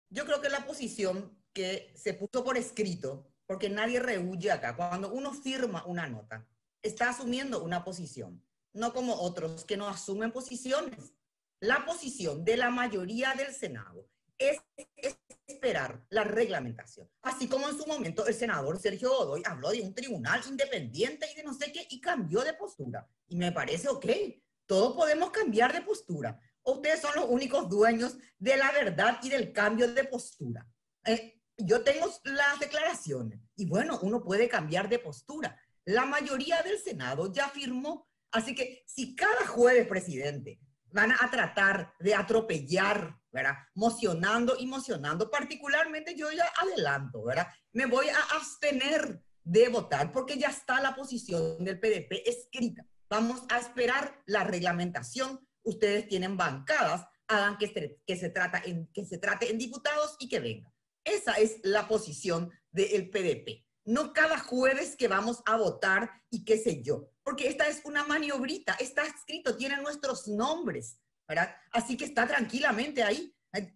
Yo creo que la posición que se puso por escrito, porque nadie rehuye acá, cuando uno firma una nota, está asumiendo una posición, no como otros que no asumen posiciones. La posición de la mayoría del Senado es esperar la reglamentación. Así como en su momento el senador Sergio Godoy habló de un tribunal independiente y de no sé qué, y cambió de postura. Y me parece ok, todos podemos cambiar de postura. Ustedes son los únicos dueños de la verdad y del cambio de postura. Yo tengo las declaraciones y bueno, uno puede cambiar de postura. La mayoría del Senado ya firmó, así que si cada jueves, presidente, van a tratar de atropellar, ¿verdad? Mocionando y mocionando, particularmente yo ya adelanto, ¿verdad? Me voy a abstener de votar porque ya está la posición del PDP escrita. Vamos a esperar la reglamentación. Ustedes tienen bancadas, hagan que se trate en diputados y que venga. Esa es la posición del PDP. No cada jueves que vamos a votar y qué sé yo, porque esta es una maniobrita, está escrito, tiene nuestros nombres, ¿verdad? Así que está tranquilamente ahí.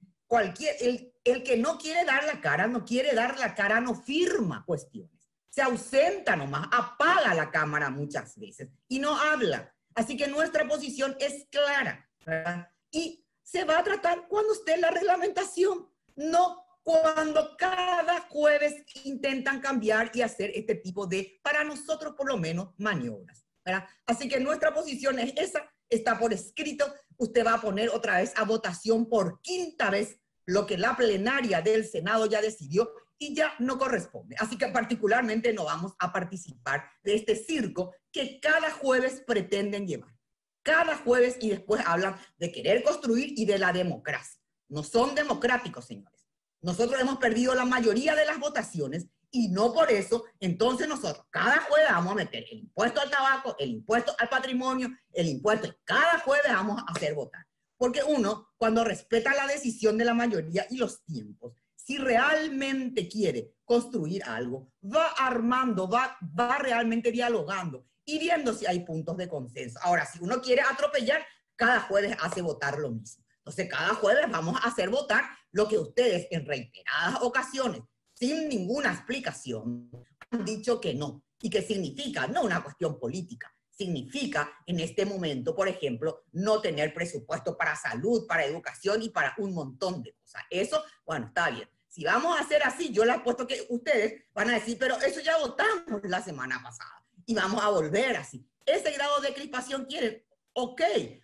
El que no quiere dar la cara, no quiere dar la cara, no firma cuestiones. Se ausenta nomás, apaga la cámara muchas veces y no habla. Así que nuestra posición es clara, ¿verdad? Y se va a tratar cuando esté la reglamentación, no cuando cada jueves intentan cambiar y hacer este tipo de, para nosotros por lo menos, maniobras, ¿verdad? Así que nuestra posición es esa, está por escrito, usted va a poner otra vez a votación por quinta vez lo que la plenaria del Senado ya decidió y ya no corresponde. Así que particularmente no vamos a participar de este circo que cada jueves pretenden llevar. Cada jueves y después hablan de querer construir y de la democracia. No son democráticos, señores. Nosotros hemos perdido la mayoría de las votaciones y no por eso, entonces nosotros cada jueves vamos a meter el impuesto al tabaco, el impuesto al patrimonio, el impuesto, cada jueves vamos a hacer votar. Porque uno, cuando respeta la decisión de la mayoría y los tiempos, si realmente quiere construir algo, va armando, va realmente dialogando y viendo si hay puntos de consenso. Ahora, si uno quiere atropellar, cada jueves hace votar lo mismo. Entonces, cada jueves vamos a hacer votar lo que ustedes en reiteradas ocasiones, sin ninguna explicación, han dicho que no. ¿Y qué significa? No una cuestión política. Significa en este momento, por ejemplo, no tener presupuesto para salud, para educación y para un montón de cosas. Eso, bueno, está bien. Si vamos a hacer así, yo les apuesto que ustedes van a decir, pero eso ya votamos la semana pasada y vamos a volver así. Ese grado de crispación quieren, ok,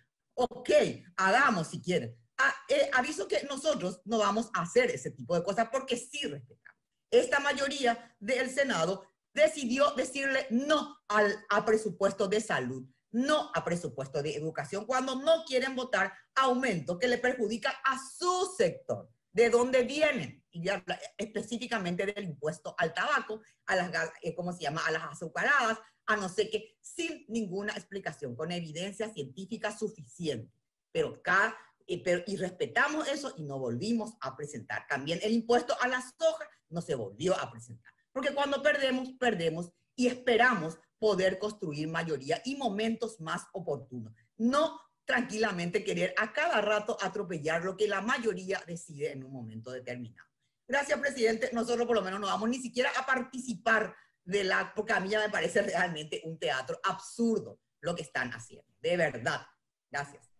hagamos si quieren. Aviso que nosotros no vamos a hacer ese tipo de cosas porque sí respetamos. Esta mayoría del Senado decidió decirle no a presupuesto de salud, no a presupuesto de educación, cuando no quieren votar aumento que le perjudica a su sector. ¿De dónde vienen? Y ya específicamente del impuesto al tabaco, a las, ¿cómo se llama? A las azucaradas, a no sé qué, sin ninguna explicación, con evidencia científica suficiente. Y respetamos eso y no volvimos a presentar. También el impuesto a la soja no se volvió a presentar. Porque cuando perdemos, perdemos y esperamos poder construir mayoría y momentos más oportunos. No tranquilamente querer a cada rato atropellar lo que la mayoría decide en un momento determinado. Gracias, presidente. Nosotros por lo menos no vamos ni siquiera a participar del acto, porque a mí ya me parece realmente un teatro absurdo lo que están haciendo. De verdad. Gracias.